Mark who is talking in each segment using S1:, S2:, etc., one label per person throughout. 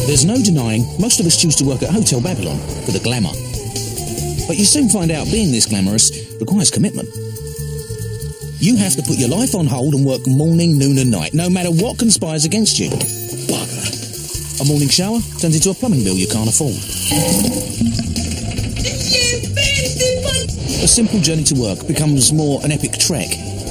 S1: There's no denying most of us choose to work at Hotel Babylon for the glamour. But you soon find out being this glamorous requires commitment. You have to put your life on hold and work morning, noon and night, no matter what conspires against you. A morning shower turns into a plumbing bill you can't afford. A simple journey to work becomes more an epic trek.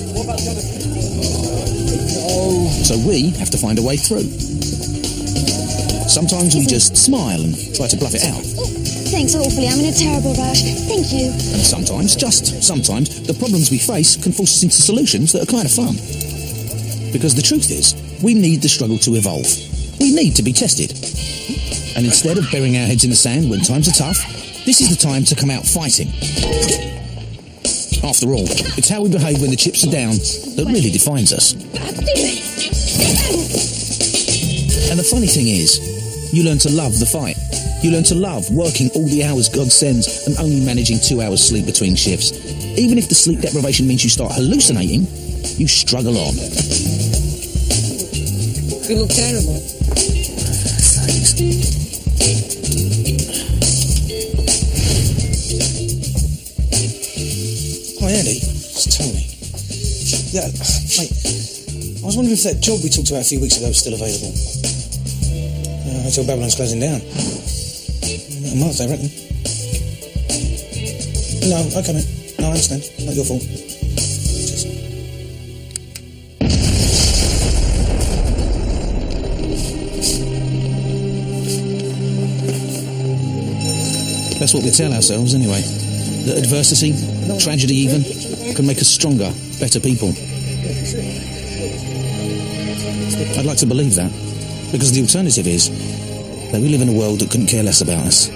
S1: So we have to find a way through. Sometimes we just smile and try to bluff it out.
S2: Thanks awfully, I'm in a terrible rush. Thank you.
S1: And sometimes, just sometimes, the problems we face can force us into solutions that are kind of fun. Because the truth is, we need the struggle to evolve. We need to be tested. And instead of burying our heads in the sand when times are tough, this is the time to come out fighting. After all, it's how we behave when the chips are down that really defines us. And the funny thing is, you learn to love the fight. You learn to love working all the hours God sends and only managing 2 hours sleep between shifts. Even if the sleep deprivation means you start hallucinating, you struggle on.
S3: You look terrible.
S4: Hi, Eddie. It's Tony. Yeah, mate, I was wondering if that job we talked about a few weeks ago is still available. Hotel Babylon's closing down. A month, I reckon. No, okay, mate. No, I understand. Not your fault. Cheers.
S1: That's what we tell ourselves anyway. That adversity, tragedy even, can make us stronger, better people. I'd like to believe that, because the alternative is that we live in a world that couldn't care less about us.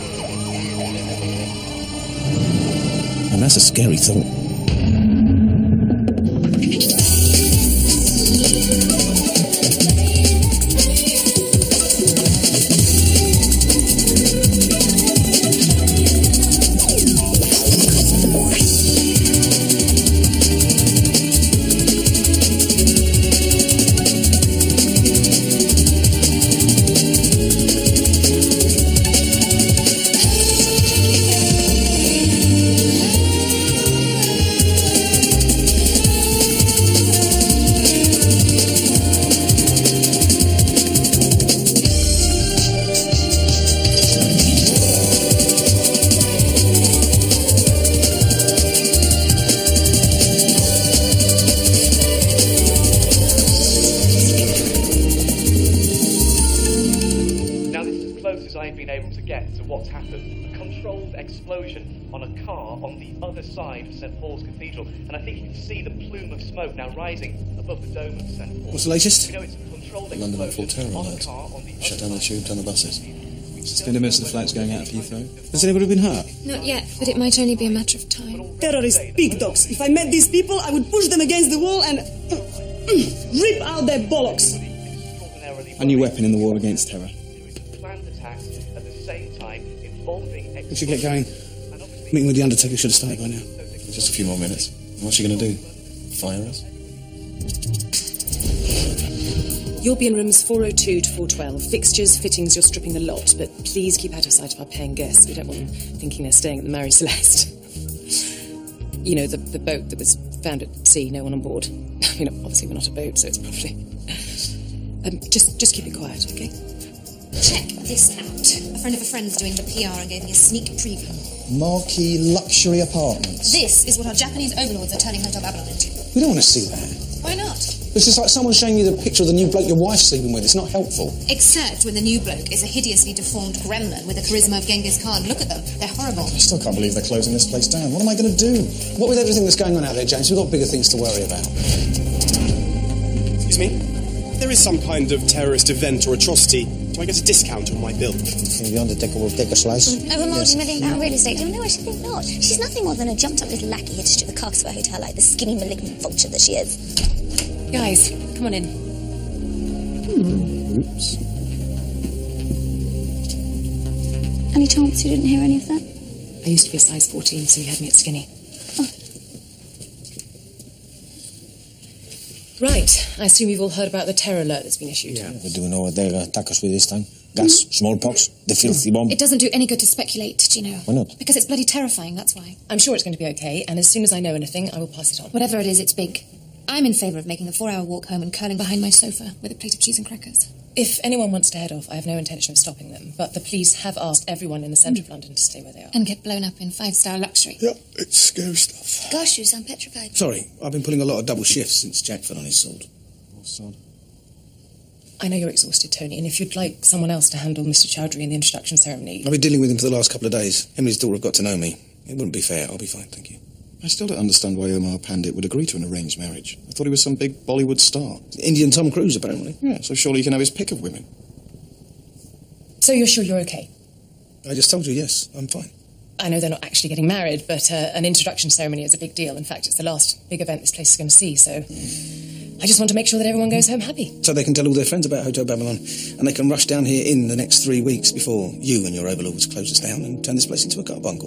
S1: And that's a scary thought.
S5: And I think you can see the plume of smoke now rising above the dome of St. Paul's.
S4: What's the latest?
S5: You know, it's a controlled
S6: London and
S5: explosion
S6: Forterra
S5: on a
S6: alert.
S5: car on the
S6: Shut down the tube, down the buses.
S4: Suspended most of the flights going out of Heathrow. Has anybody been hurt?
S2: Not yet, but it might only be a matter of time.
S3: Terrorist pig dogs. If I met these people, I would push them against the wall and rip out their bollocks.
S4: A new weapon in the war against terror.
S5: Planned attacks at the same time involving
S4: We should get going. Meeting with the Undertaker should have started by now.
S6: Just a few more minutes. What's she going to do? Fire us?
S7: You'll be in rooms 402 to 412. Fixtures, fittings, you're stripping the lot, but please keep out of sight of our paying guests. We don't want them thinking they're staying at the Mary Celeste. You know, the boat that was found at sea, no one on board. I mean, obviously we're not a boat, so it's probably... just keep it quiet, okay?
S2: Check this out. A friend of a friend's doing the PR and gave me a sneak preview.
S8: Marquee luxury apartments.
S2: This is what our Japanese overlords are turning Hotel Babylon into.
S4: We don't want to see that.
S2: Why not?
S4: It's just like someone showing you the picture of the new bloke your wife's sleeping with. It's not helpful.
S2: Except when the new bloke is a hideously deformed gremlin with the charisma of Genghis Khan. Look at them. They're horrible.
S8: I still can't believe they're closing this place down. What am I going to do?
S4: What with everything that's going on out there, James, we've got bigger things to worry about.
S9: Excuse me? There is some kind of terrorist event or atrocity. Do I get a discount on my bill?
S8: The Undertaker will take a slice.
S2: Over multi-million-pound real estate. No, I should think not. She's nothing more than a jumped-up little lackey hitched to the carcass of a hotel like the skinny, malignant vulture that she is.
S7: Guys, come on in.
S8: Oops.
S2: Any chance you didn't hear any of that?
S7: I used to be a size 14, so you had me at skinny. Right. I assume you've all heard about the terror alert that's been issued.
S4: Yeah. But do we know what they'll attack us with this time? Gas, smallpox, the filthy bomb?
S2: It doesn't do any good to speculate, do you know?
S4: Why not?
S2: Because it's bloody terrifying, that's why.
S7: I'm sure it's going to be okay, and as soon as I know anything, I will pass it on.
S2: Whatever it is, it's big. I'm in favour of making a 4-hour walk home and curling behind my sofa with a plate of cheese and crackers.
S7: If anyone wants to head off, I have no intention of stopping them, but the police have asked everyone in the centre of London to stay where they are.
S2: And get blown up in 5-star luxury.
S9: Yeah, it's scary stuff.
S2: Gosh, you sound petrified.
S4: Sorry, I've been pulling a lot of double shifts since Jack fell on his sword.
S6: What sword?
S7: I know you're exhausted, Tony, and if you'd like someone else to handle Mr. Chowdhury in the introduction ceremony...
S4: I've been dealing with him for the last couple of days. Him and his daughter have got to know me. It wouldn't be fair. I'll be fine, thank you.
S6: I still don't understand why Omar Pandit would agree to an arranged marriage. I thought he was some big Bollywood star.
S4: Indian Tom Cruise, apparently.
S6: Yeah, so surely he can have his pick of women.
S7: So you're sure you're okay?
S4: I just told you, yes, I'm fine.
S7: I know they're not actually getting married, but an introduction ceremony is a big deal. In fact, it's the last big event this place is going to see, so... I just want to make sure that everyone goes home happy.
S4: So they can tell all their friends about Hotel Babylon, and they can rush down here in the next 3 weeks before you and your overlords close us down and turn this place into a carbuncle.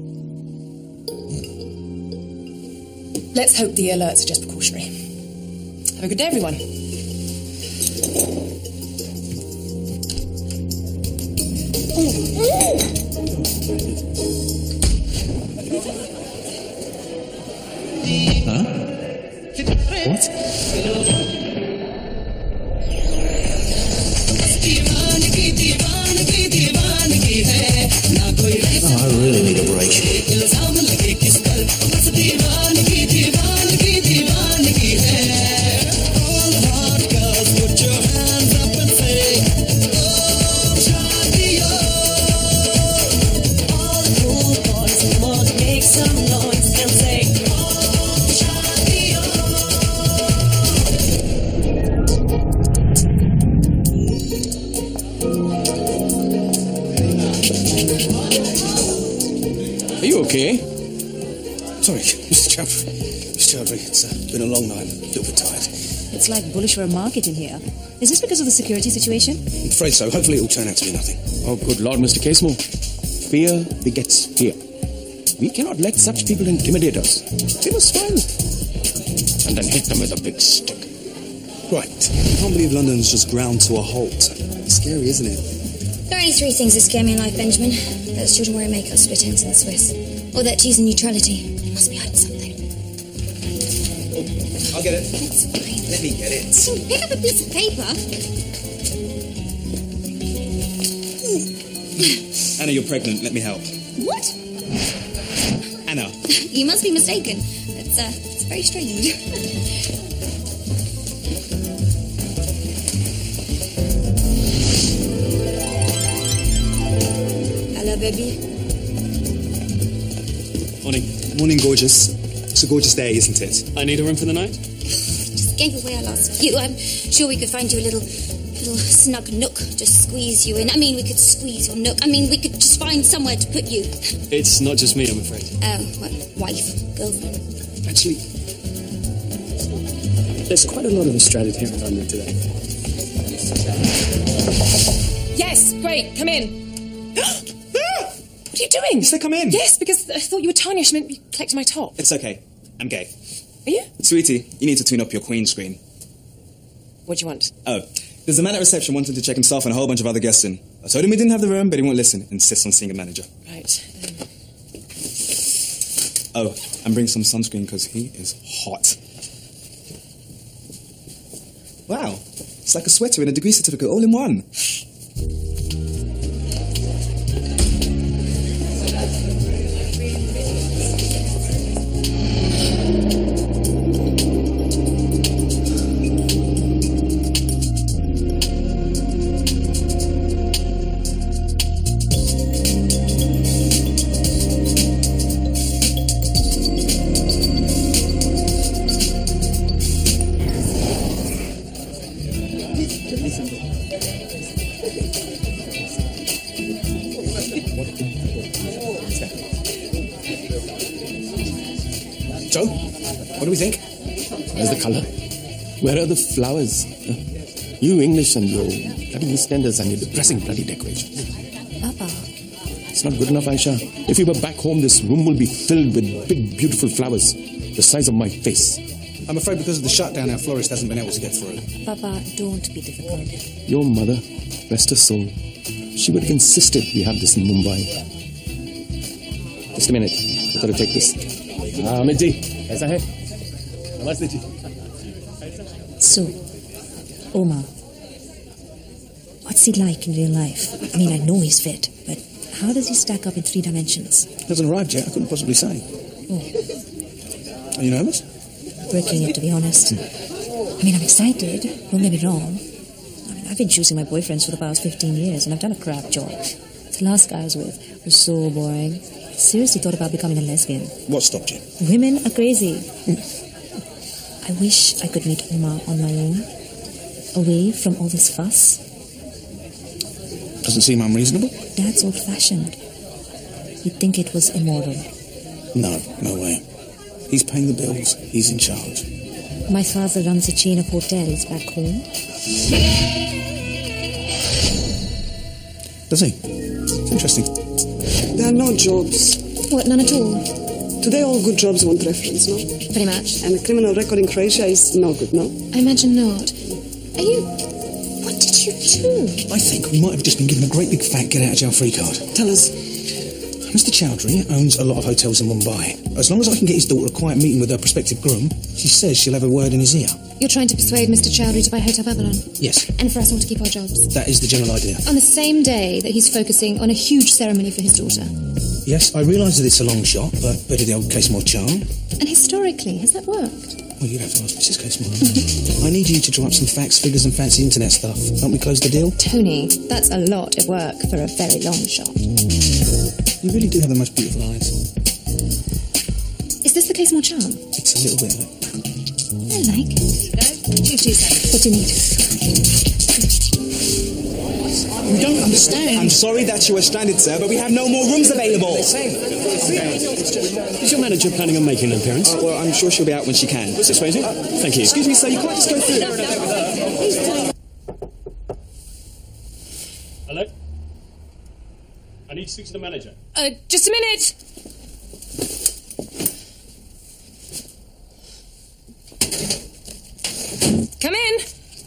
S7: Let's hope the alerts are just precautionary. Have a good day, everyone.
S1: Huh? What? Oh, I really need a break.
S4: Are you okay? Sorry, Mr. Chowdhury. Mr. Chowdhury, it's been a long night. A little bit tired.
S10: It's like bullish for a market in here. Is this because of the security situation?
S4: I'm afraid so. Hopefully it'll turn out to be nothing.
S11: Oh, good Lord, Mr. Casemo. Fear begets fear. We cannot let such people intimidate us. They must smile. And then hit them with a big stick.
S9: Right. I can't believe London's just ground to a halt. It's scary, isn't it?
S2: There are only 3 things that scare me in life, Benjamin. Those children wearing makeup, split ends, and the Swiss. Or that cheese and neutrality. They must be hiding something.
S4: I'll get it.
S2: That's fine.
S4: Let me get it.
S2: Pick up a piece of paper.
S4: Anna, you're pregnant. Let me help.
S2: What?
S4: Anna.
S2: You must be mistaken. It's very strange. Hello, baby.
S9: Morning. Morning, gorgeous. It's a gorgeous day, isn't it? I need a room for the night?
S2: Just gave away our last few. I'm sure we could find you a little snug nook. Just squeeze you in. I mean, we could squeeze your nook. I mean, we could just find somewhere to put you.
S9: It's not just me, I'm afraid.
S2: Oh, well, wife, girlfriend.
S9: Actually, there's quite a lot of us stranded here in London today.
S7: Yes, great, come in. What are you doing?
S9: Yes, they come in.
S7: Yes, because I thought you were tiny. I should maybe collect my top.
S12: It's okay. I'm gay.
S7: Are you?
S12: Sweetie, you need to tune up your Queen screen.
S7: What do you want?
S12: Oh, there's a man at reception wanting to check himself and a whole bunch of other guests in. I told him we didn't have the room, but he won't listen. Insists on seeing a manager.
S7: Right.
S12: Oh, and bring some sunscreen because he is hot. Wow, it's like a sweater and a degree certificate all in one.
S4: So, what do we think?
S11: Where's the colour? Where are the flowers? You English and your bloody EastEnders and your depressing bloody decorations.
S10: Papa.
S11: It's not good enough, Aisha. If we were back home, this room will be filled with big, beautiful flowers the size of my face.
S4: I'm afraid because of the shutdown, our florist hasn't been able to get through.
S10: Papa, don't be difficult.
S11: Your mother, rest her soul, she would have insisted we have this in Mumbai. Just a minute. I've got to take this. Amit ji, aisa hai? Namaste ji.
S10: So, Omar, what's he like in real life? I mean, I know he's fit, but how does he stack up in 3 dimensions?
S4: Hasn't arrived yet, I couldn't possibly say.
S10: Oh.
S4: Are you nervous?
S10: Breaking it, to be honest. I mean, I'm excited, don't get me wrong. I mean, I've been choosing my boyfriends for the past 15 years, and I've done a crap job. The last guy I was with was so boring. I seriously thought about becoming a lesbian.
S4: What stopped you?
S10: Women are crazy. I wish I could meet Omar on my own, away from all this fuss.
S4: Doesn't seem unreasonable.
S10: Dad's old-fashioned. You'd think it was immoral.
S4: No, no way. He's paying the bills. He's in charge.
S10: My father runs a chain of hotels back home.
S4: Does he? It's interesting.
S3: There are no jobs.
S2: What, none at all?
S3: Today all good jobs want reference, no?
S2: Pretty much.
S3: And a criminal record in Croatia is no good, no?
S2: I imagine not. Are you... What did you do?
S4: I think we might have just been given a great big fat get-out-of-jail-free card.
S3: Tell us.
S4: Mr. Chowdhury owns a lot of hotels in Mumbai. As long as I can get his daughter a quiet meeting with her prospective groom, she says she'll have a word in his ear.
S2: You're trying to persuade Mr. Chowdhury to buy Hotel Babylon?
S4: Yes.
S2: And for us all to keep our jobs?
S4: That is the general idea.
S2: On the same day that he's focusing on a huge ceremony for his daughter?
S4: Yes, I realise that it's a long shot, but better the old Case More charm.
S2: And historically, has that worked?
S4: Well, you'd have to ask Mrs. Case More. I need you to draw up some facts, figures and fancy internet stuff. Can't we close the deal?
S2: Tony, that's a lot of work for a very long shot.
S4: You really do have the most beautiful eyes.
S2: Is this the Case More charm?
S4: It's a little bit of it.
S2: I like it. 2 seconds. What do you need?
S12: You don't understand. I'm sorry that you were stranded, sir, but we have no more rooms available.
S11: Is your manager planning on making an appearance?
S12: Well, I'm sure she'll be out when she can.
S11: This way, thank you.
S12: Excuse me, sir, you can't just go through.
S11: Hello? I need to speak to the manager.
S7: Just a minute. Come in.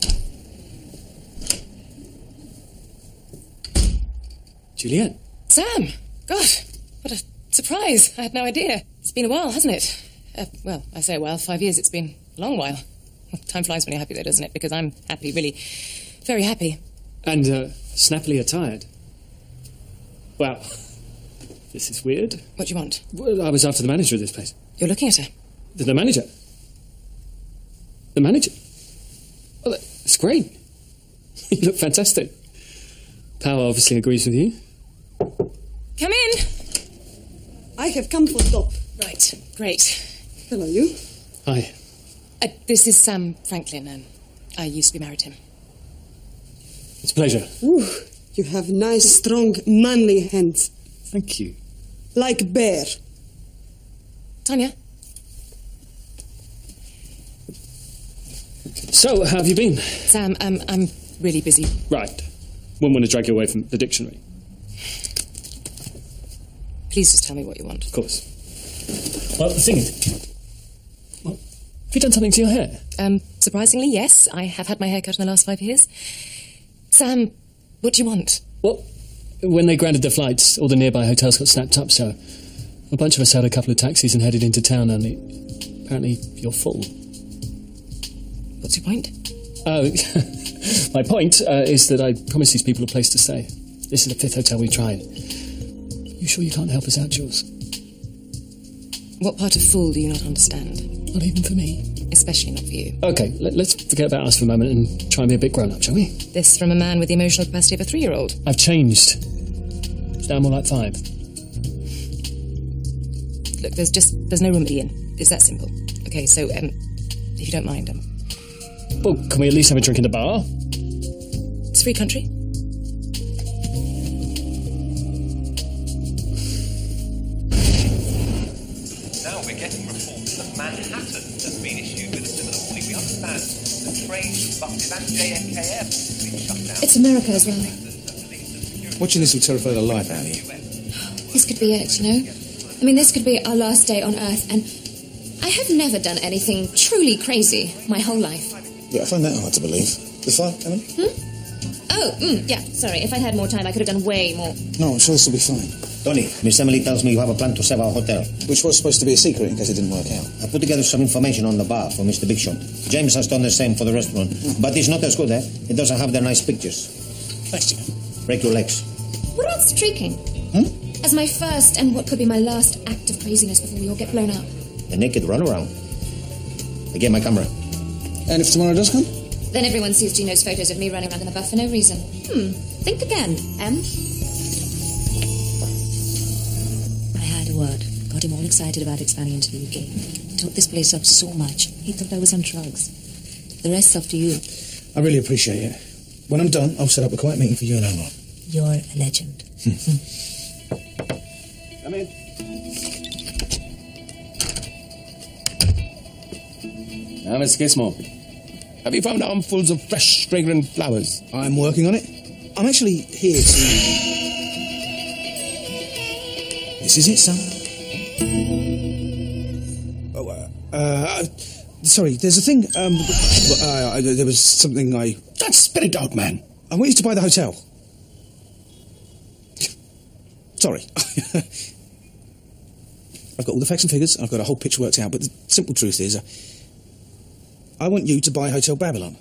S11: Juliet.
S7: Sam. God, what a surprise. I had no idea. It's been a while, hasn't it? Well, I say a while, 5 years. It's been a long while. Time flies when you're happy, though, doesn't it? Because I'm happy, really very happy.
S11: And snappily attired. Wow. This is weird.
S7: What do you want?
S11: Well, I was after the manager of this place.
S7: You're looking at her.
S11: The manager? The manager? Well, that's great. You look fantastic. Power obviously agrees with you.
S7: Come in.
S3: I have come for Top.
S7: Right, great.
S3: Hello, you.
S11: Hi.
S7: This is Sam Franklin. I used to be married to him.
S11: It's a pleasure.
S3: Ooh, you have nice, strong, manly hands.
S11: Thank you.
S3: Like bear.
S7: Tanya?
S11: So, how have you been?
S7: Sam, I'm really busy.
S11: Right. Wouldn't want to drag you away from the dictionary.
S7: Please just tell me what you want.
S11: Of course. Well, the thing is... Well, have you done something to your hair?
S7: Surprisingly, yes. I have had my hair cut in the last 5 years. Sam, what do you want?
S11: Well, when they grounded the flights, all the nearby hotels got snapped up, so a bunch of us had a couple of taxis and headed into town, only apparently you're full.
S7: What's your point?
S11: My point is that I promised these people a place to stay. This is the 5th hotel we tried. You sure you can't help us out, Jules?
S7: What part of fool do you not understand?
S11: Not even for me.
S7: Especially not for you.
S11: OK, let's forget about us for a moment and try and be a bit grown-up, shall we?
S7: This from a man with the emotional capacity of a 3-year-old.
S11: I've changed. It's now more like 5.
S7: Look, there's no room at the inn. It's that simple. OK, so, if you don't mind,
S11: Well, can we at least have a drink in the bar?
S7: It's free country.
S5: Now we're getting reports that Manhattan has been issued with a similar warning. We understand the trains, buses and JFKF have been shut down.
S2: It's America as well.
S4: Watching this will terrify the life out of you.
S2: This could be it, you know? I mean, this could be our last day on Earth, and
S7: I have never done anything truly crazy my whole life.
S4: Yeah, I find that hard to believe. The fire, Emily?
S7: Yeah, sorry. If I'd had more time, I could have done way more.
S4: No, I'm sure this will be fine.
S13: Tony, Miss Emily tells me you have a plan to save our hotel.
S4: Which was supposed to be a secret in case it didn't work out.
S13: I put together some information on the bar for Mr. Big Shot. James has done the same for the restaurant. But it's not as good, eh? It doesn't have the nice pictures.
S4: Thanks, Jim.
S13: Break your legs.
S7: What about streaking? As my first and what could be my last act of craziness before we all get blown up.
S13: The naked runaround. I get my camera.
S4: And if tomorrow does come?
S7: Then everyone sees Gino's photos of me running around in a buff for no reason. Think again, Em.
S10: I had a word. Got him all excited about expanding into the UK. Took this place up so much. He thought I was on drugs. The rest's up to you.
S4: I really appreciate it. When I'm done, I'll set up a quiet meeting for you and Omar.
S10: You're a legend.
S11: Come in. Now, Miss Gizmo, have you found armfuls of fresh, fragrant flowers?
S4: I'm working on it. I'm actually here to... This is it, son. Sorry, there's a thing, there was something I...
S11: That spirit out, man.
S4: I want you to buy the hotel. Sorry. I've got all the facts and figures, I've got a whole pitch worked out, but the simple truth is, I want you to buy Hotel Babylon.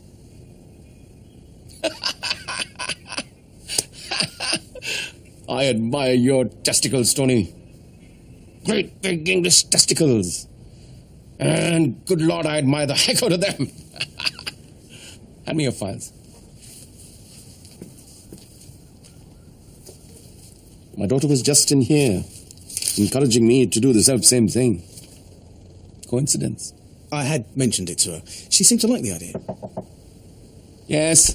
S11: I admire your testicles, Tony. Great big English testicles. And good Lord, I admire the heck out of them. Hand me your files. My daughter was just in here, encouraging me to do the self-same thing. Coincidence?
S4: I had mentioned it to her. She seemed to like the idea.
S11: Yes.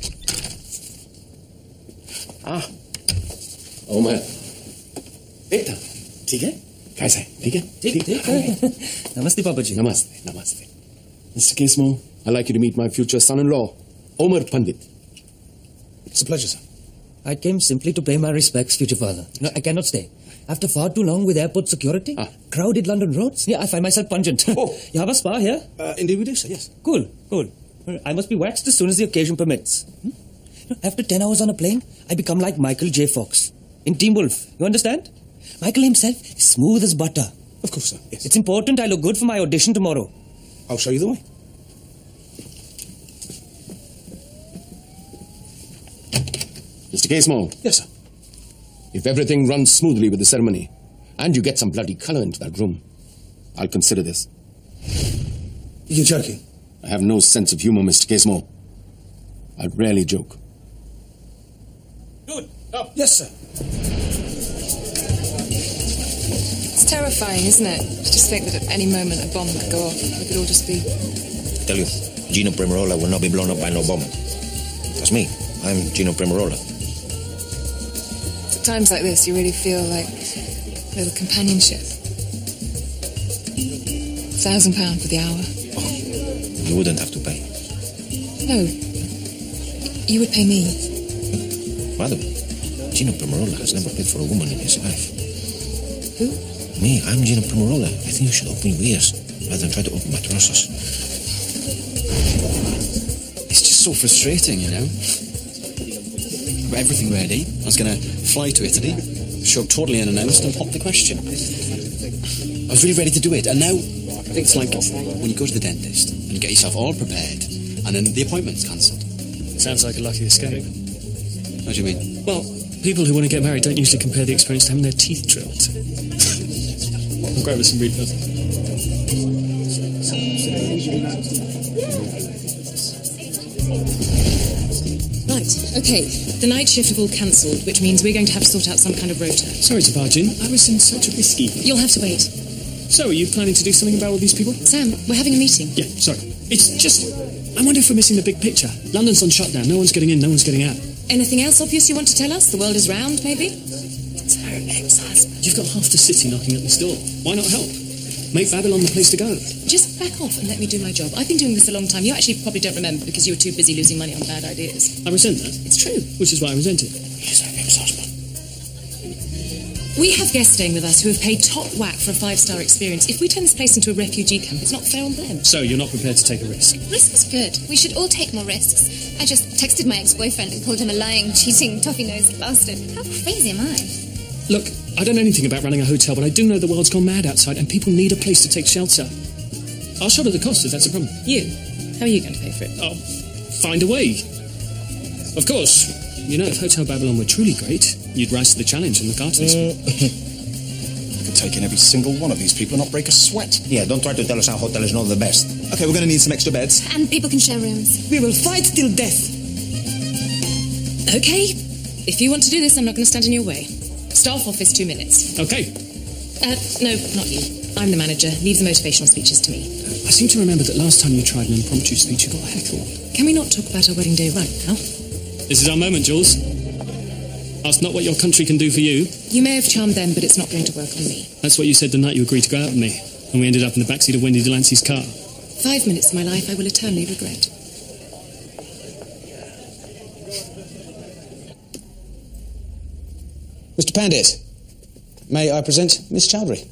S11: Omar. Beta. ठीक है? कैसा है? ठीक है?
S14: ठीक. Namaste, Papaji.
S11: Namaste. Mr. Gizmo, I'd like you to meet my future son-in-law, Omar Pandit.
S4: It's a pleasure, sir.
S14: I came simply to pay my respects, future father. No, I cannot stay. After far too long with airport security, crowded London roads, I find myself pungent. You have a spa here?
S4: Indeed we do, sir, yes.
S14: Cool. I must be waxed as soon as the occasion permits. After 10 hours on a plane, I become like Michael J. Fox in Teen Wolf. You understand? Michael himself is smooth as butter.
S4: Of course, sir, yes.
S14: It's important I look good for my audition tomorrow.
S4: I'll show you the way.
S11: Mr. Gizmo.
S4: Yes, sir.
S11: If everything runs smoothly with the ceremony, and you get some bloody colour into that room, I'll consider this.
S4: You're joking?
S11: I have no sense of humour, Mr. Gizmo. I rarely joke.
S4: Good. Yes, sir.
S7: It's terrifying, isn't it? To just think that at any moment a bomb could go off. We could all just be...
S1: I tell you, Gino Primarola will not be blown up by no bomb. That's me. I'm Gino Primarola.
S7: At times like this, you really feel like a little companionship. £1,000 for the hour.
S1: Oh, you wouldn't have to pay.
S7: No. You would pay me.
S1: Madam, Gino Primarola has never paid for a woman in his life.
S7: Who?
S1: Me, I'm Gino Primarola. I think you should open your ears rather than try to open my trousers.
S15: It's just so frustrating, you know. I've got everything ready. I was going to fly to Italy, show up totally unannounced and pop the question. I was really ready to do it, and now it's like when you go to the dentist and get yourself all prepared, and then the appointment's cancelled.
S16: Sounds like a lucky escape.
S15: What do you mean?
S16: Well, people who want to get married don't usually compare the experience to having their teeth drilled. I'll grab us some refills.
S7: Right, okay. The night shift have all cancelled, which means we're going to have to sort out some kind of rota.
S16: Sorry to barge in. I was in such a risky.
S7: You'll have to wait.
S16: So, are you planning to do something about all these people?
S7: Sam, we're having a meeting.
S16: Yeah, sorry. It's just... I wonder if we're missing the big picture. London's on shutdown. No one's getting in, no one's getting out.
S7: Anything else obvious you want to tell us? The world is round, maybe? It's her ex-husband.
S16: You've got half the city knocking at this door. Why not help? Make Babylon the place to go.
S7: Just back off and let me do my job. I've been doing this a long time. You actually probably don't remember because you were too busy losing money on bad ideas.
S16: I resent that.
S7: It's true.
S16: Which is why I resent it.
S1: He's her ex-husband.
S7: We have guests staying with us who have paid top whack for a 5-star experience. If we turn this place into a refugee camp, it's not fair on them.
S16: So, you're not prepared to take a risk?
S2: Risk is good. We should all take more risks. I just texted my ex-boyfriend and called him a lying, cheating, toffee-nosed bastard. How crazy am I?
S16: Look, I don't know anything about running a hotel, but I do know the world's gone mad outside and people need a place to take shelter. I'll shoulder the cost if that's a problem.
S7: You? How are you going to pay for it?
S16: I'll find a way. Of course. You know, if Hotel Babylon were truly great, you'd rise to the challenge and look after this.
S6: I could take in every single one of these people and not break a sweat.
S13: Yeah, don't try to tell us our hotel is not the best.
S12: Okay, we're going to need some extra beds.
S2: And people can share rooms.
S3: We will fight till death.
S7: Okay. If you want to do this, I'm not going to stand in your way. Staff office, 2 minutes.
S16: Okay.
S7: No, not you. I'm the manager. Leave the motivational speeches to me.
S16: I seem to remember that last time you tried an impromptu speech, you got heckled.
S7: Can we not talk about our wedding day right now?
S16: This is our moment, Jules. Ask not what your country can do for you.
S7: You may have charmed them, but it's not going to work on me.
S16: That's what you said the night you agreed to go out with me, and we ended up in the backseat of Wendy Delancey's car.
S7: 5 minutes of my life I will eternally regret.
S4: Mr. Pandit, may I present Miss Chowdhury?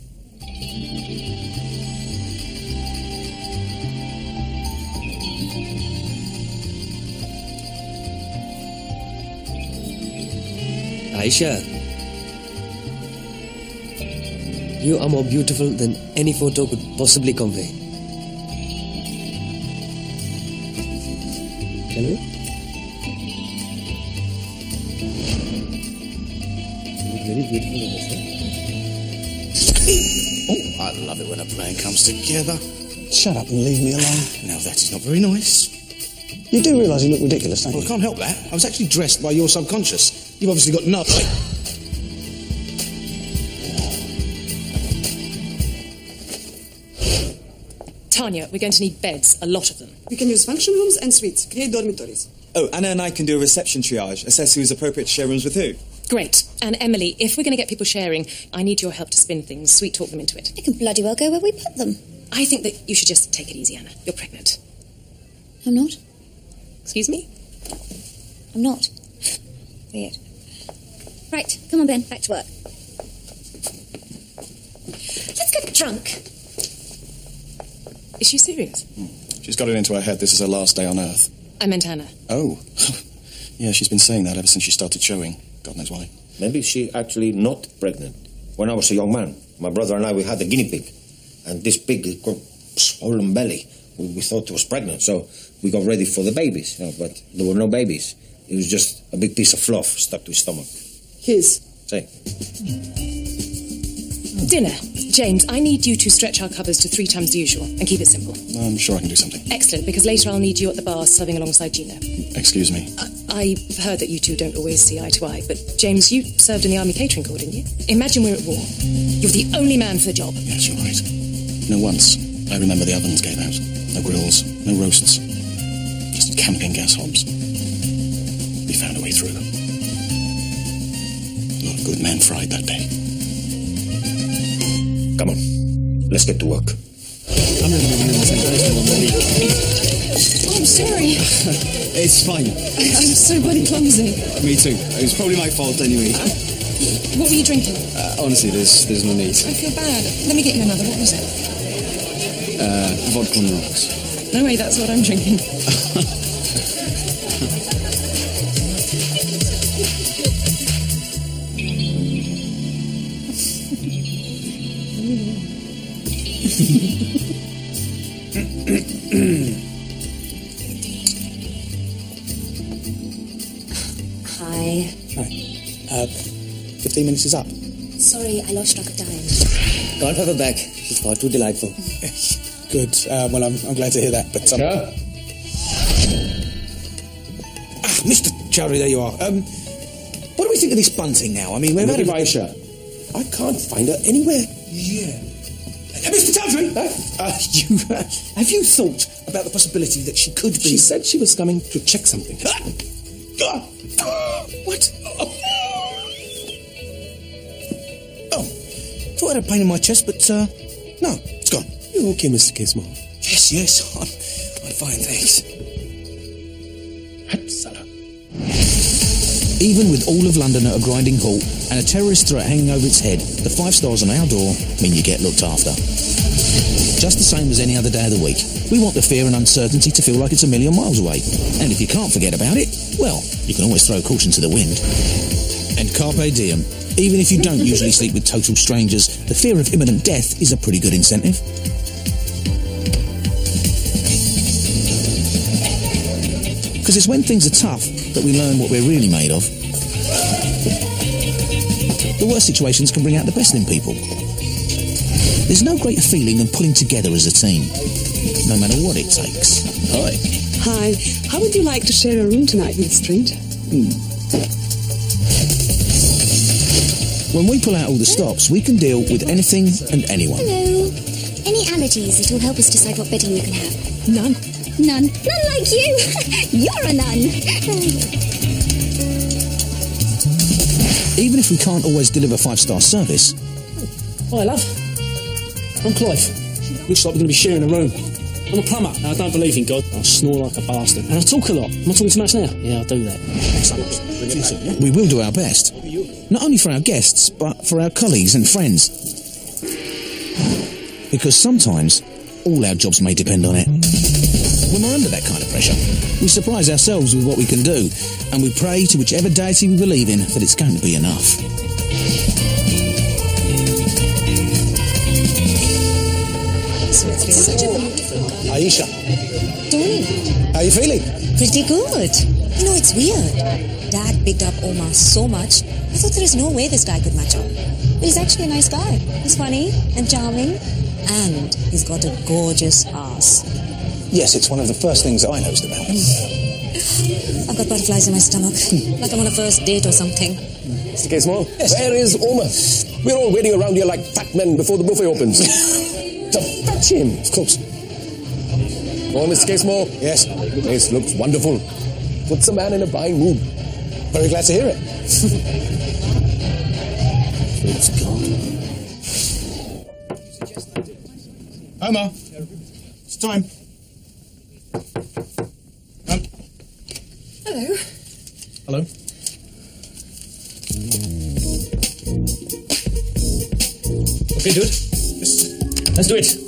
S14: Aisha, you are more beautiful than any photo could possibly convey. Can you? You look very beautiful in this,
S6: Oh, I love it when a plan comes together.
S4: Shut up and leave me alone.
S6: Now that is not very nice.
S4: You do realise you look ridiculous, don't
S6: Well,
S4: you?
S6: I can't help that. I was actually dressed by your subconscious. You've obviously got nothing.
S7: Tanya, we're going to need beds, a lot of them.
S3: We can use function rooms and suites. Create dormitories.
S12: Oh, Anna and I can do a reception triage, assess who's appropriate to share rooms with who.
S7: Great. And Emily, if we're going to get people sharing, I need your help to spin things, sweet talk them into it.
S2: They can bloody well go where we put them.
S7: I think that you should just take it easy, Anna. You're pregnant.
S2: I'm not.
S7: Excuse me?
S2: I'm not. Weird. Right, come on, Ben, back to work. Let's get drunk.
S7: Is she serious?
S6: She's got it into her head this is her last day on Earth.
S7: I meant Anna.
S6: Oh. Yeah, she's been saying that ever since she started showing. God knows why.
S13: Maybe she actually not pregnant. When I was a young man, my brother and I, we had a guinea pig. And this pig got swollen belly. We thought it was pregnant, so we got ready for the babies. You know, but there were no babies. It was just a big piece of fluff stuck to his stomach.
S3: His.
S13: Say.
S7: Dinner. James, I need you to stretch our covers to 3 times the usual and keep it simple.
S6: I'm sure I can do something.
S7: Excellent, because later I'll need you at the bar serving alongside Gina.
S6: Excuse me.
S7: I've heard that you two don't always see eye to eye, but James, you served in the Army Catering Corps, didn't you? Imagine we're at war. You're the only man for the job.
S6: Yes, you're right. You know, once, I remember the ovens gave out. No grills, no roasts. Just camping gas hobs. We found a way through. A lot of good men fried that day.
S13: Come on, let's get to work.
S7: Oh, I'm sorry.
S12: It's fine.
S7: I'm so bloody clumsy.
S12: Me too. It was probably my fault anyway.
S7: What were you drinking?
S12: Honestly, there's no need.
S7: I feel bad. Let me get you another. What was it?
S12: Vodka on the rocks.
S7: No way, that's what I'm drinking.
S2: Hi.
S4: Hi. 15 minutes is up.
S2: Sorry, I lost track of time.
S14: Can't have her back. She's far too delightful.
S4: Good. Well, I'm glad to hear that. But Mr. Chowdhury, there you are. What do we think of this bunting now? I mean, we're
S11: Look at Aisha. I can't find her anywhere.
S4: Yeah. Mr. Chowdhury, have you thought about the possibility that she could be?
S11: She said she was coming to check something.
S4: What? Oh, thought I had a pain in my chest, but no, it's gone.
S11: You okay, Mr. Kismore?
S4: Yes, I'm fine, thanks.
S1: Even with all of London at a grinding halt and a terrorist threat hanging over its head, the 5 stars on our door mean you get looked after. Just the same as any other day of the week. We want the fear and uncertainty to feel like it's a million miles away. And if you can't forget about it, well, you can always throw caution to the wind. And carpe diem. Even if you don't usually sleep with total strangers, the fear of imminent death is a pretty good incentive. Because it's when things are tough that we learn what we're really made of. The worst situations can bring out the best in people. There's no greater feeling than pulling together as a team, no matter what it takes. Hi.
S3: Hi. How would you like to share a room tonight, Miss Street?
S1: When we pull out all the stops, we can deal with anything and anyone.
S2: Hello. Any allergies that will help us decide what bedding you can have?
S3: None.
S2: None. None like you. You're a nun.
S1: Even if we can't always deliver 5-star service.
S16: Hi, love. I'm Clive. Looks like we're going to be sharing a room. I'm a plumber, and I don't believe in God. I snore like a bastard. And I talk a lot. Am I talking too much now? Yeah, I'll do that.
S1: We will do our best. Not only for our guests, but for our colleagues and friends. Because sometimes, all our jobs may depend on it. When we're under that kind of pressure, we surprise ourselves with what we can do, and we pray to whichever deity we believe in that it's going to be enough.
S10: Such a beautiful guy.
S4: Aisha,
S10: Tony.
S4: how are you feeling?
S10: Pretty good. You know, it's weird. Dad picked up Omar so much, I thought there is no way this guy could match up. But he's actually a nice guy. He's funny and charming, and he's got a gorgeous ass.
S4: Yes, it's one of the first things that I noticed about him.
S10: I've got butterflies in my stomach, like I'm on a first date or something.
S11: Mr. Casemore, where is Omar? We're all waiting around here like fat men before the buffet opens. To fetch him.
S4: Of course.
S11: Oh, Mr. Casemore.
S4: Yes.
S11: The place looks wonderful. Puts a man in a buying mood.
S4: Very glad to hear it.
S11: It's gone.
S4: Omar, it's time.
S3: Hello.
S4: Hello.
S16: Okay, dude. Let's do it.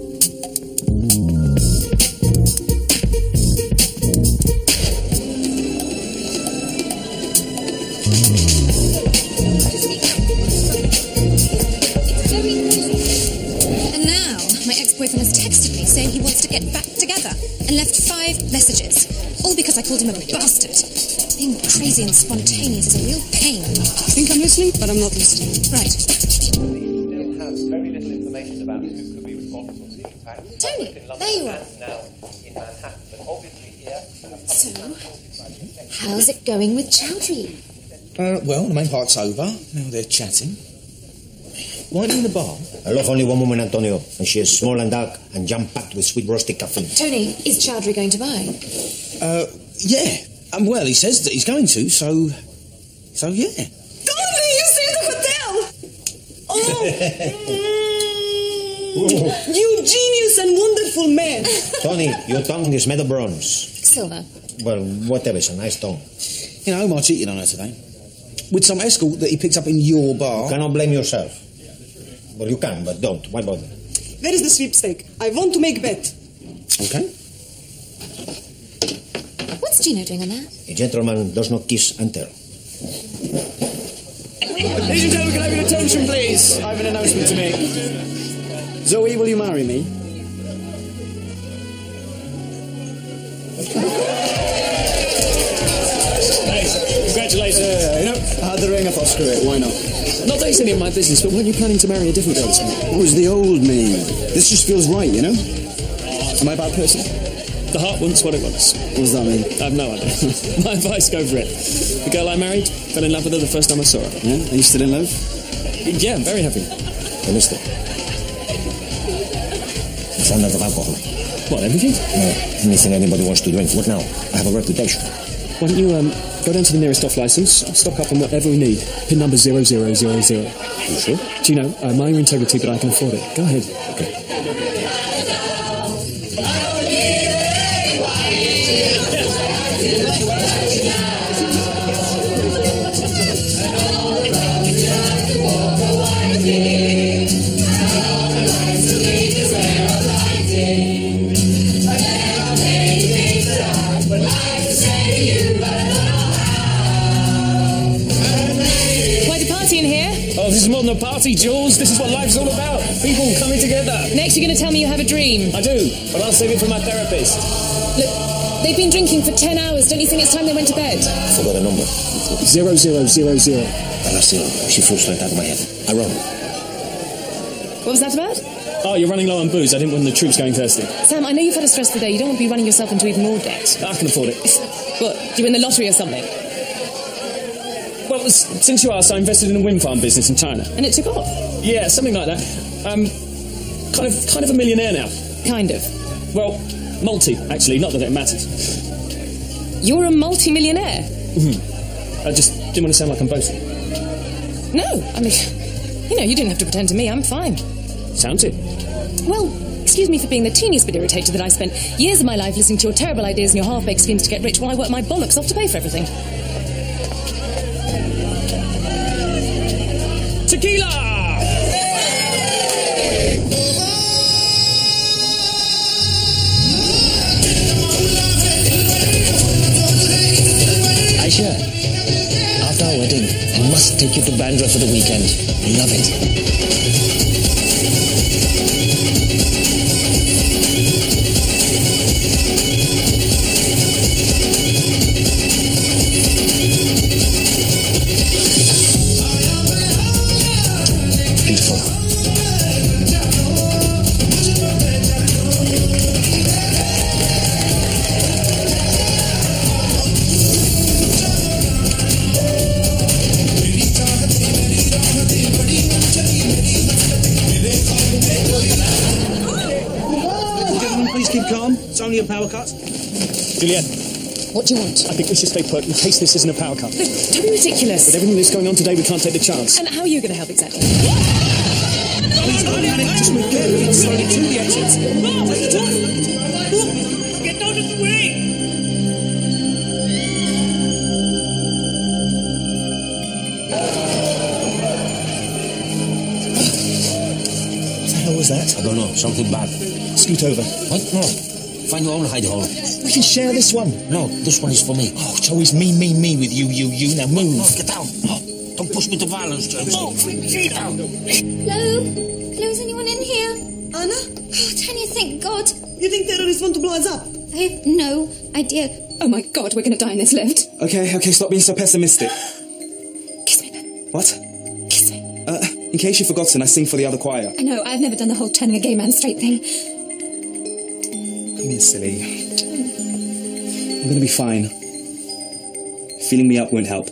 S2: And now, my ex-boyfriend has texted me saying he wants to get back together and left 5 messages. All because I called him a bastard. Being crazy and spontaneous is a real pain.
S3: I think I'm listening, but I'm not listening.
S2: Right.
S5: Still have very little information about who could be responsible. In fact,
S2: Tony, there you are.
S5: now in Manhattan, but obviously here.
S2: So, how's it going with Chowdhury?
S4: Well, the main part's over. Now they're chatting. Why aren't you in the bar?
S13: I love only one woman, Antonio, and she is small and dark and jam-packed with sweet roasted caffeine.
S7: Tony, is Chowdhury going to buy?
S4: Yeah. Well, he says that he's going to, so yeah.
S3: Tony, you see the hotel! Oh! You genius and wonderful man!
S13: Tony, your tongue is made of bronze.
S2: Silver.
S13: Well, whatever, it's a nice tongue.
S4: You know, Omar cheated on her today. With some escort that he picked up in your bar.
S13: You cannot blame yourself. Well, you can, but don't. Why bother?
S3: Where is the sweepstake? I want to make bet.
S4: Okay.
S2: What's Gino doing on that?
S13: A gentleman does not kiss and tell.
S17: Ladies and gentlemen, can I have your attention, please? I have an announcement to make. Zoe, will you marry me?
S16: Congratulations.
S17: I had the ring, I thought, screw it, why not?
S16: Not that it's any of my business, but weren't you planning to marry a different girl?
S17: It was the old me. This just feels right, you know? Am I a bad person?
S16: The heart wants what it wants.
S17: What does that mean?
S16: I have no idea. My advice, go for it. The girl I married, fell in love with her the first time I saw her.
S17: Yeah? Are you still in love?
S16: Yeah, I'm very happy.
S13: Hey, mister. It's out of alcohol.
S16: What, everything?
S13: No, anything anybody wants to drink. What now? I have a reputation.
S16: Why don't you go down to the nearest off licence, stock up on whatever we need. Pin number 0000.
S13: You sure?
S16: Gino, I admire your integrity, but I can afford it. Go ahead.
S13: Okay.
S7: party in here?
S16: Oh, this is more than a party, Jules. This is what life's all about. People coming together.
S7: Next, you're going to tell me you have a dream.
S16: I do, but I'll save it for my therapist.
S7: Look, they've been drinking for 10 hours. Don't you think it's time they went to bed?
S13: Forgot a number.
S16: 0000.
S13: The last zero. She flew straight out of my head. I run.
S7: What was that about?
S16: Oh, you're running low on booze. I didn't want the troops going thirsty.
S7: Sam, I know you've had a stressful day. You don't want to be running yourself into even more debt.
S16: I can afford it.
S7: What, do you win the lottery or something?
S16: Well, since you asked, I invested in a wind farm business in China.
S7: And it took off?
S16: Yeah, something like that. Kind of a millionaire now.
S7: Kind of?
S16: Well, multi, actually. Not that it matters.
S7: You're a multi-millionaire?
S16: I just didn't want to sound like I'm boasting.
S7: No, I mean, you didn't have to pretend to me. I'm fine.
S16: Sounds it.
S7: Well, excuse me for being the teeniest bit irritated that I spent years of my life listening to your terrible ideas and your half-baked schemes to get rich while I worked my bollocks off to pay for everything.
S16: Tequila! Aisha, after our wedding, I must take you to Bandra for the weekend. I love it.
S4: It's only a power cut.
S16: Juliet.
S7: What do you want?
S16: I think we should stay put in case this isn't a power cut.
S7: Look, don't be ridiculous.
S16: With everything that's going on today, we can't take the chance.
S7: And how are you going to help exactly?
S4: Please don't panic. Just move carefully and slowly to the exit.
S16: Get out of the way!
S4: What the hell was that?
S13: I don't know. Something bad.
S4: Scoot over.
S13: What? No. Find your own hidey hole.
S4: We can share this one.
S13: No, this one is for me.
S4: Oh, it's always me with you. Now move.
S13: No, get down. No, don't push me to violence, James.
S2: Oh,
S13: get down.
S2: Hello? Hello, is anyone in here?
S3: Anna?
S2: Oh, Tanya, thank God.
S3: You think terrorists want to blow us up?
S2: I have no idea. Oh my God, we're going to die in this lift.
S12: Okay, stop being so pessimistic.
S2: Kiss me, Ben.
S12: What?
S2: Kiss me.
S12: In case you've forgotten, I sing for the other choir.
S2: I know, I've never done the whole turning a gay man straight thing.
S12: Come here, silly. I'm gonna be fine. Feeling me up won't help.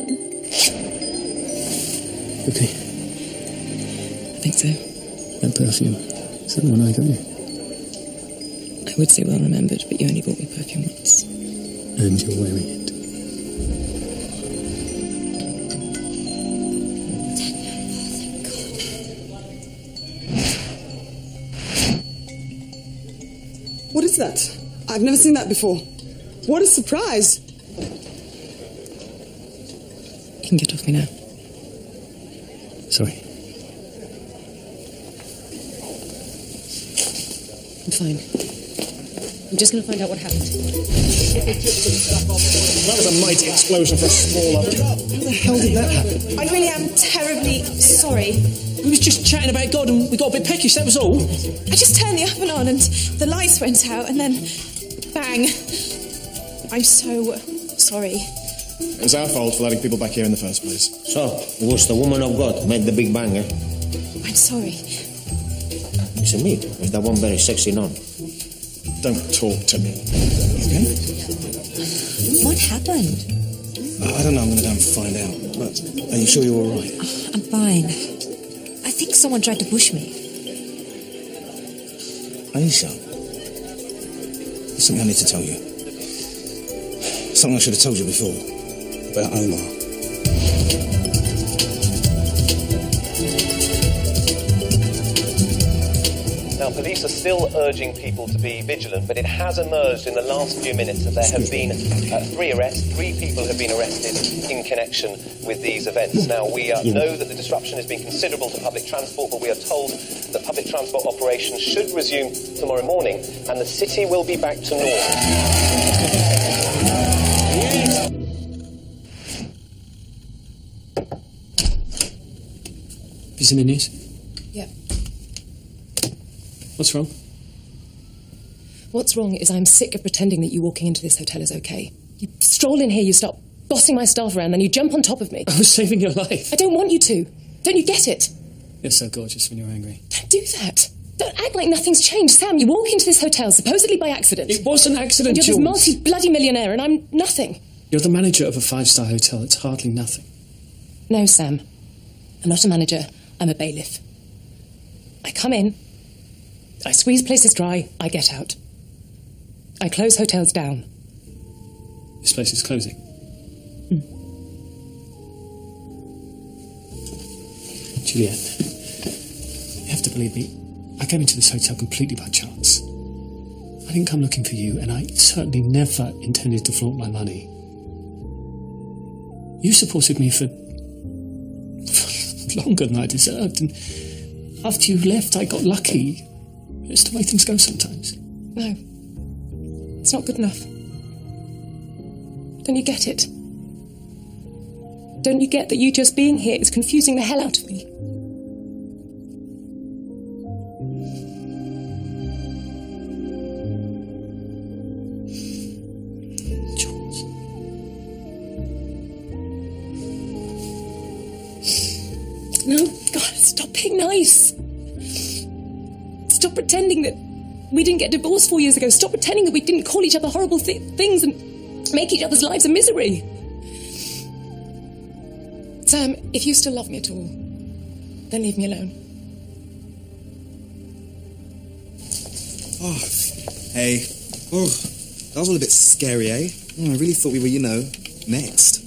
S16: Okay.
S7: I think so.
S16: That perfume. Is that the one I got you?
S7: I would say well remembered, but you only bought me perfume once.
S16: And you're wearing it.
S3: What is that? I've never seen that before. What a surprise.
S7: You can get off me now.
S16: Sorry.
S7: I'm fine. I'm just going to find out what happened.
S9: That was a mighty explosion for a small oven.
S4: How the hell did that happen?
S3: I really am terribly sorry.
S16: We was just chatting about God and we got a bit peckish, that was all.
S3: I just turned the oven on and the lights went out and then bang. I'm so sorry.
S17: It was our fault for letting people back here in the first place.
S13: So, it was the woman of God made the big bang, eh?
S3: I'm sorry.
S13: Is it me? Is that one very sexy nun?
S17: Don't talk to me.
S4: Okay.
S10: What happened?
S4: I don't know. I'm going to go and find out. But are you sure you're all right?
S10: I'm fine. I think someone tried to push me.
S4: Aisha, there's something I need to tell you. Something I should have told you before. About Omar.
S5: Now, police are still urging people to be vigilant, but it has emerged in the last few minutes that there have been 3 arrests. 3 people have been arrested in connection with these events. Now, we know that the disruption has been considerable to public transport, but we are told that public transport operations should resume tomorrow morning, and the city will be back to normal.
S16: You seen the news?
S7: Yeah.
S16: What's wrong?
S7: What's wrong is I'm sick of pretending that you walking into this hotel is okay. You stroll in here, you start bossing my staff around, then you jump on top of me.
S16: I was saving your life.
S7: I don't want you to. Don't you get it?
S16: You're so gorgeous when you're angry.
S7: Don't do that. Don't act like nothing's changed. Sam, you walk into this hotel supposedly by accident.
S16: It was an accident,
S7: and you're
S16: Jules.
S7: this multi-bloody millionaire and I'm nothing.
S16: You're the manager of a 5-star hotel. It's hardly nothing.
S7: No, Sam. I'm not a manager. I'm a bailiff. I come in, I squeeze places dry, I get out. I close hotels down.
S16: This place is closing. Juliet, you have to believe me. I came into this hotel completely by chance. I didn't come looking for you, and I certainly never intended to flaunt my money. You supported me for longer than I deserved, and after you left, I got lucky. It's the way things go sometimes.
S7: No. It's not good enough. Don't you get it? Don't you get that you just being here is confusing the hell out of me?
S16: Jules.
S7: No, God, stop being nice. Stop pretending that we didn't get divorced 4 years ago. Stop pretending that we didn't call each other horrible things and make each other's lives a misery. Sam, if you still love me at all, then leave me alone.
S12: Oh, hey. Oh, that was all a bit scary, eh? Oh, I really thought we were, next.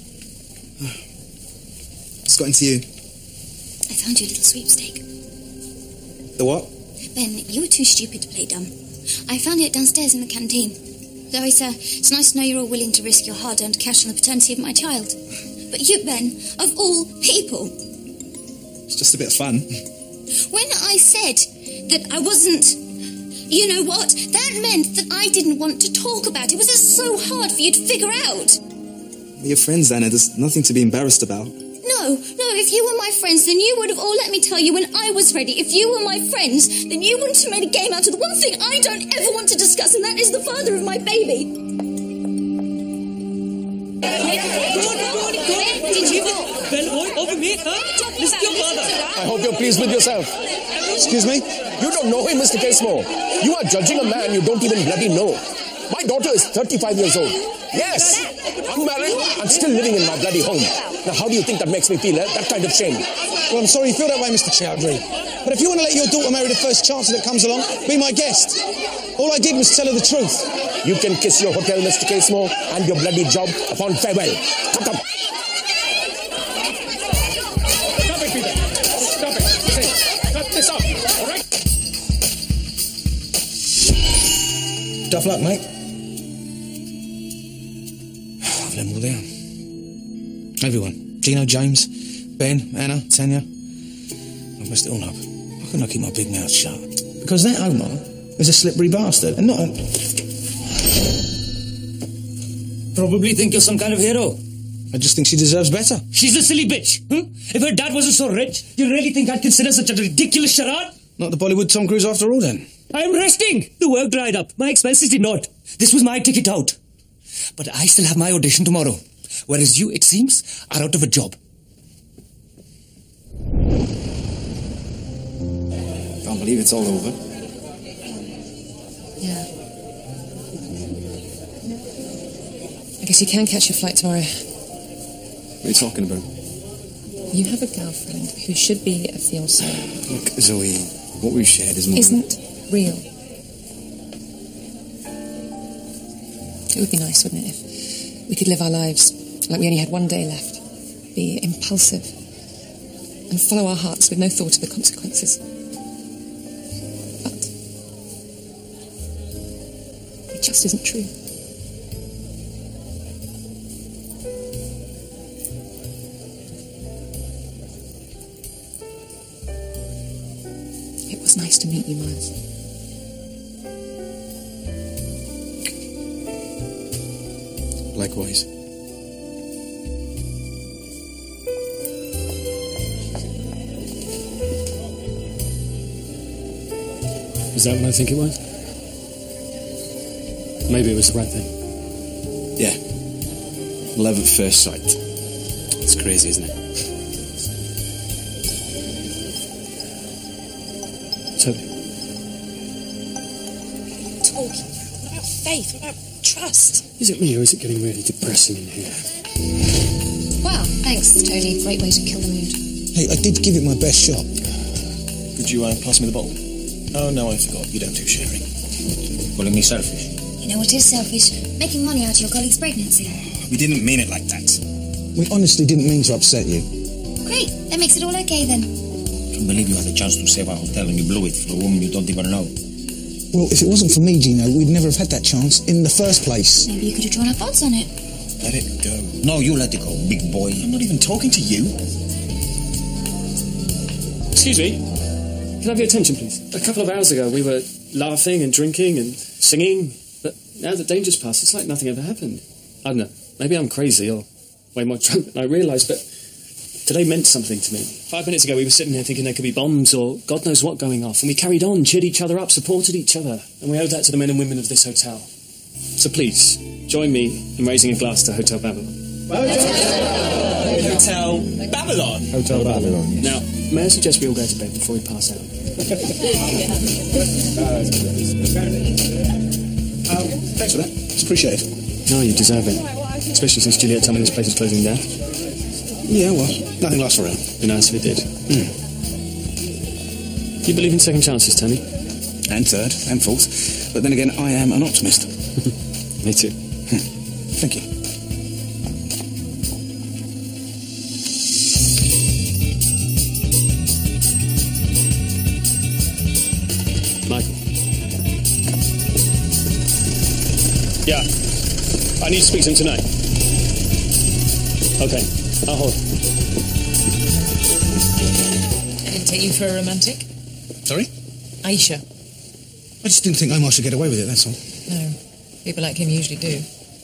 S12: What's got into you?
S10: I found you a little sweepstake.
S12: The what?
S10: Ben, you were too stupid to play dumb. I found it downstairs in the canteen. Zoe, sir, it's nice to know you're all willing to risk your hard-earned cash on the paternity of my child. But you, Ben, of all people...
S12: It's just a bit of fun.
S10: When I said that I wasn't... You know what? That meant that I didn't want to talk about it. Was it so hard for you to figure out?
S12: We're your friends, Anna. There's nothing to be embarrassed about.
S10: No, if you were my friends, then you would have all let me tell you when I was ready. If you were my friends, then you wouldn't have made a game out of the one thing I don't ever want to discuss, and that is the father of my baby. Did you...
S14: Well, over me, huh? Listen to your father.
S11: I hope you're pleased with yourself.
S12: Excuse me?
S11: You don't know him, Mr. Casemore. You are judging a man you don't even bloody know. My daughter is 35 years old. Yes, I'm married. I'm still living in my bloody home. Now, how do you think that makes me feel, that kind of shame?
S4: Well, I'm sorry you feel that way, Mr. Chowdhury. But if you want to let your daughter marry the first chancer that comes along, be my guest. All I did was tell her the truth.
S11: You can kiss your hotel, Mr. Casemore, and your bloody job upon farewell. Come. Stop it, Peter. Stop it. Cut this off, all right?
S4: Tough luck, mate.
S1: I've let them all down. Everyone. Gino, James, Ben, Anna, Tanya. I've messed it all up. Why couldn't I keep my big mouth shut? Because that Omar is a slippery bastard, and not a...
S14: Probably think you're some kind of hero.
S4: I just think she deserves better.
S14: She's a silly bitch. If her dad wasn't so rich, you really think I'd consider such a ridiculous charade?
S4: Not the Bollywood Tom Cruise after all, then.
S14: I'm resting. The work dried up. My expenses did not. This was my ticket out. But I still have my audition tomorrow. Whereas you, it seems, are out of a job.
S8: Can't believe it's all over.
S7: Yeah. I guess you can catch your flight tomorrow.
S8: What are you talking about?
S7: You have a girlfriend who should be a fiancée.
S8: Look, Zoe, what we've shared is more...
S7: Isn't real. It would be nice, wouldn't it, if we could live our lives like we only had one day left, be impulsive, and follow our hearts with no thought of the consequences. But it just isn't true. It was nice to meet you, Miles.
S8: Likewise.
S16: Was that what I think it was? Maybe it was the right thing.
S15: Yeah. Love at first sight. It's crazy, isn't it?
S16: Toby.
S2: Talking. What about faith? What about trust?
S16: Is it me or is it getting really depressing in here?
S2: Wow, thanks, Tony. Great way to kill the mood.
S4: Hey, I did give it my best shot.
S6: Could you pass me the bottle? Oh, no, I forgot. You don't do sharing.
S13: Calling me selfish?
S2: You know what is selfish? Making money out of your colleague's pregnancy.
S6: We didn't mean it like that.
S4: We honestly didn't mean to upset you.
S2: Great, that makes it all okay then.
S13: Can't believe you had a chance to save our hotel and you blew it for a woman you don't even know.
S4: Well, if it wasn't for me, Gino, we'd never have had that chance in the first place.
S2: Maybe you could have drawn up odds on it.
S6: Let it go.
S13: No, you let it go, big boy.
S6: I'm not even talking to you.
S16: Excuse me. Can I have your attention, please? A couple of hours ago, we were laughing and drinking and singing, but now the danger's passed, it's like nothing ever happened. I don't know. Maybe I'm crazy or way more drunk than I realise, but today meant something to me. 5 minutes ago, we were sitting here thinking there could be bombs or God knows what going off, and we carried on, cheered each other up, supported each other, and we owe that to the men and women of this hotel. So please, join me in raising a glass to Hotel Babylon.
S9: Hotel Babylon?
S13: Hotel Babylon, yes.
S16: Now, may I suggest we all go to bed before we pass out?
S6: Thanks for that. It's appreciated.
S16: No, you deserve it. Especially since Juliet told me this place is closing down.
S6: Yeah, well, nothing lasts forever.
S16: Be nice if it did. You believe in second chances, Tony?
S6: And third, and fourth. But then again, I am an optimist.
S16: Me too.
S6: Thank you.
S16: Michael. Yeah. I need to speak to him tonight. Okay. I'll hold.
S7: I didn't take you for a romantic.
S6: Sorry?
S7: Aisha.
S4: I just didn't think Omar should get away with it, that's all.
S7: No. People like him usually do.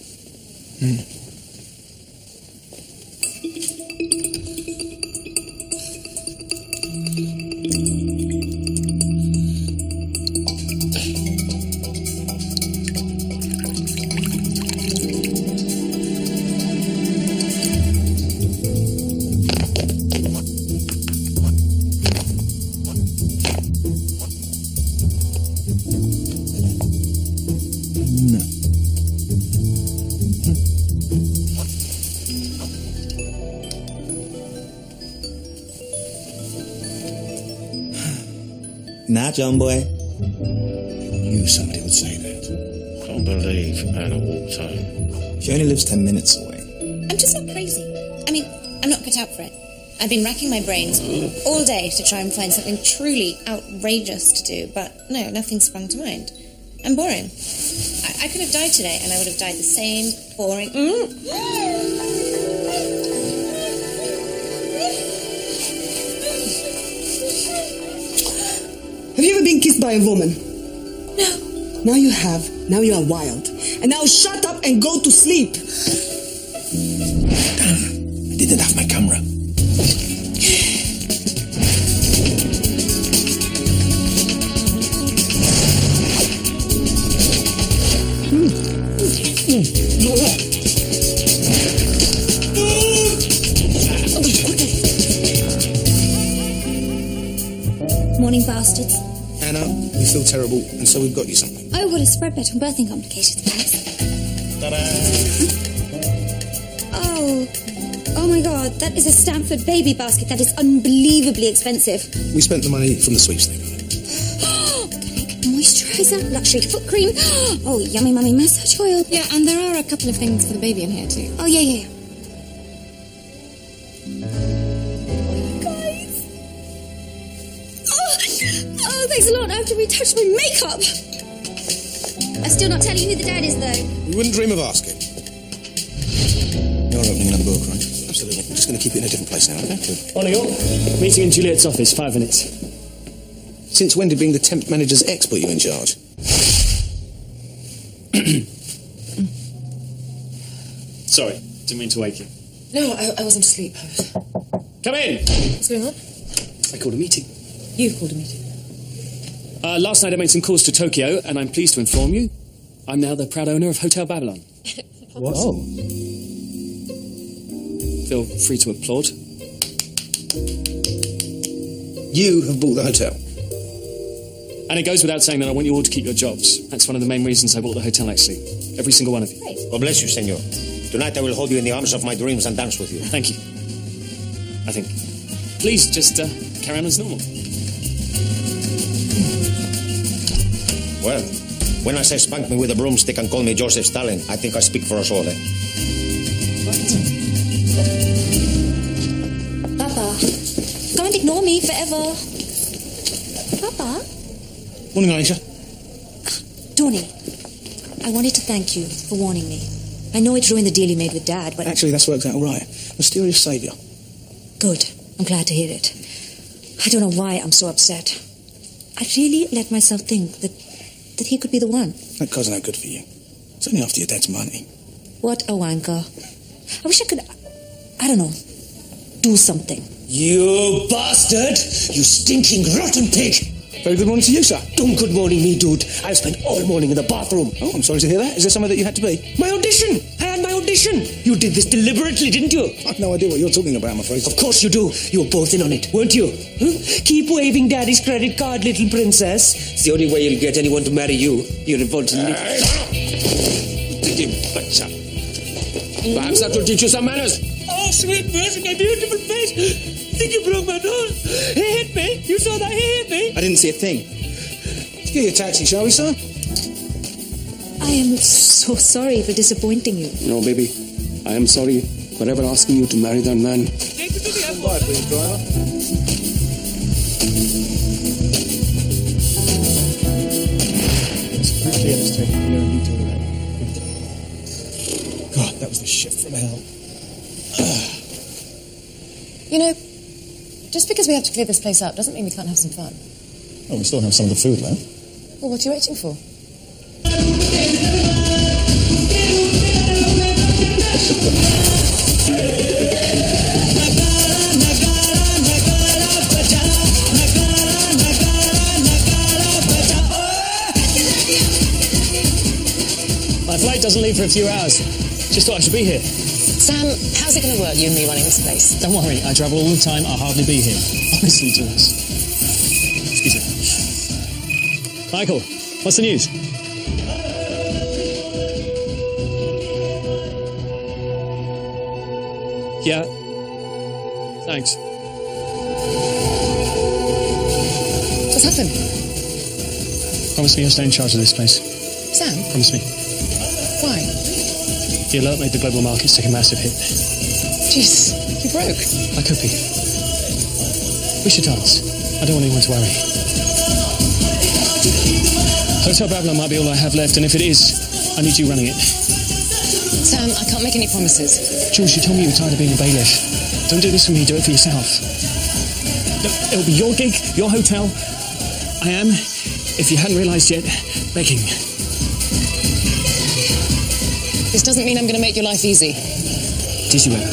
S12: Nah, John boy.
S6: I knew somebody would say that.
S13: Can't believe Anna walked home.
S12: She only lives 10 minutes away.
S2: I'm just not crazy. I mean, I'm not cut out for it. I've been racking my brains all day to try and find something truly outrageous to do, but no, nothing sprung to mind. I'm boring. I could have died today, and I would have died the same boring...
S3: Have you ever been kissed by a woman?
S2: No.
S3: Now you have. Now you are wild. And now shut up and go to sleep.
S6: Damn, I didn't have my camera.
S2: Morning, bastards.
S6: Anna, we feel terrible, and so we've got you something.
S2: Oh, what a spread bet on birthing complications, perhaps.
S6: Ta-da!
S2: Oh my God, that is a Stanford baby basket. That is unbelievably expensive.
S6: We spent the money from the sweepstake on it.
S2: Organic moisturiser, luxury foot cream. Oh, yummy mummy massage oil. Yeah, and there are a couple of things for the baby in here too. Oh, yeah. Oh, thanks a lot. I have to retouch my makeup. I'm still not telling you who the dad is, though.
S6: We wouldn't dream of asking. You're opening another book, right? Absolutely. We're just going to keep it in a different place now, okay? Good.
S16: On your meeting in Juliet's office, 5 minutes.
S6: Since when did being the temp manager's ex put you in charge?
S16: Sorry, didn't mean to wake you.
S7: No, I wasn't asleep.
S16: Come in!
S7: What's going on?
S16: I called a meeting.
S7: You've called a meeting.
S16: Last night I made some calls to Tokyo, and I'm pleased to inform you, I'm now the proud owner of Hotel Babylon.
S4: What? Oh.
S16: Feel free to applaud.
S4: You have bought the hotel.
S16: And it goes without saying that I want you all to keep your jobs. That's one of the main reasons I bought the hotel, actually. Every single one of you.
S13: God bless you, senor. Tonight I will hold you in the arms of my dreams and dance with you.
S16: Thank you. I think. Please, just carry on as normal.
S13: Well, when I say spank me with a broomstick and call me Joseph Stalin, I think I speak for us all, eh?
S10: Papa, can't ignore me forever. Papa?
S4: Morning, Aisha.
S10: Tony, I wanted to thank you for warning me. I know it ruined the deal you made with Dad, but...
S4: Actually, that's worked out all right. Mysterious saviour.
S10: Good. I'm glad to hear it. I don't know why I'm so upset. I really let myself think that he could be the one.
S4: That car's no good for you. It's only after your dad's money.
S10: What a wanker. I wish I could... I don't know. Do something.
S14: You bastard! You stinking rotten pig!
S4: Very good morning to you, sir.
S14: Don't good morning me, dude. I spent all morning in the bathroom.
S4: Oh, I'm sorry to hear that. Is there somewhere that you had to be?
S14: My audition! I had my audition! You did this deliberately, didn't you?
S4: I've no idea what you're talking about, I'm afraid.
S14: Of course you do. You were both in on it, weren't you? Huh? Keep waving Daddy's credit card, little princess. It's the only way you'll get anyone to marry you. You revolting little... Perhaps that will teach you some manners. Oh, sweet mercy, my beautiful face. I think you broke my nose. He hit me. You saw that? He hit me.
S4: I didn't see a thing. Let's get you a taxi, shall we, sir?
S10: I am so sorry for disappointing you.
S16: No, baby. I am sorry for ever asking you to marry that man.
S14: Take me to the airport.
S4: Bye, please, driver. God, that was the shift from hell.
S7: You know, just because we have to clear this place up doesn't mean we can't have some fun.
S8: Oh, we still have some of the food left.
S7: Well, what are you waiting for?
S16: My flight doesn't leave for a few hours. Just thought I should be here.
S7: Sam, how's it going to work, you and me running this place?
S16: Don't worry, I travel all the time. I'll hardly be here. Honestly, Thomas. Excuse me. Michael, what's the news? Yeah. Thanks.
S7: What's happened?
S16: Promise me you'll stay in charge of this place.
S7: Sam?
S16: Promise me.
S7: Why?
S16: The alert made the global markets take a massive hit.
S7: Jeez, you broke.
S16: I could be. We should dance. I don't want anyone to worry. Hotel Babylon might be all I have left, and if it is, I need you running it.
S7: Sam, I can't make any promises.
S16: Jules, you told me you were tired of being a bailiff. Don't do this for me, do it for yourself. It'll be your gig, your hotel. I am, if you hadn't realised yet, begging.
S7: This doesn't mean I'm going to make your life easy.
S16: Did you ever?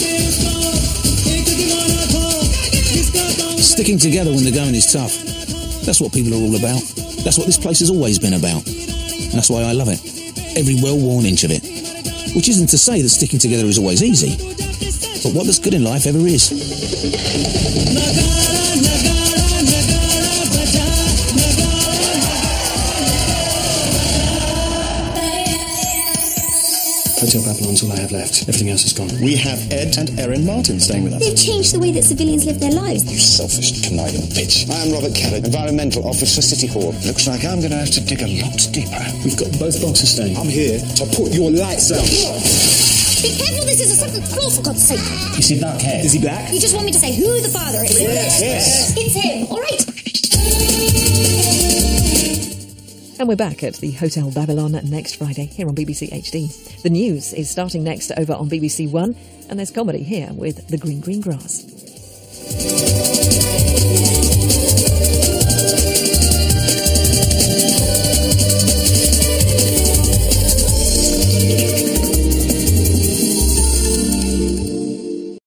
S1: Sticking together when the going is tough. That's what people are all about. That's what this place has always been about. And that's why I love it. Every well-worn inch of it. Which isn't to say that sticking together is always easy. But what that's good in life ever is.
S16: Hotel Babylon's all I have left. Everything else is gone.
S8: We have Ed and Erin Martin staying with us.
S18: They've changed the way that civilians live their lives.
S8: You selfish, conniving bitch. I am Robert Kellett, Environmental Officer, City Hall. Looks like I'm going to have to dig a lot deeper.
S16: We've got both boxes staying.
S8: I'm here to put your lights out.
S18: Be careful, this is a second floor, for God's sake.
S14: You see black hair?
S8: Is he black?
S18: You just want me to say who the father is?
S8: Yes.
S18: It's him, all right?
S19: And we're back at the Hotel Babylon next Friday here on BBC HD. The news is starting next over on BBC One, and there's comedy here with The Green Green Grass.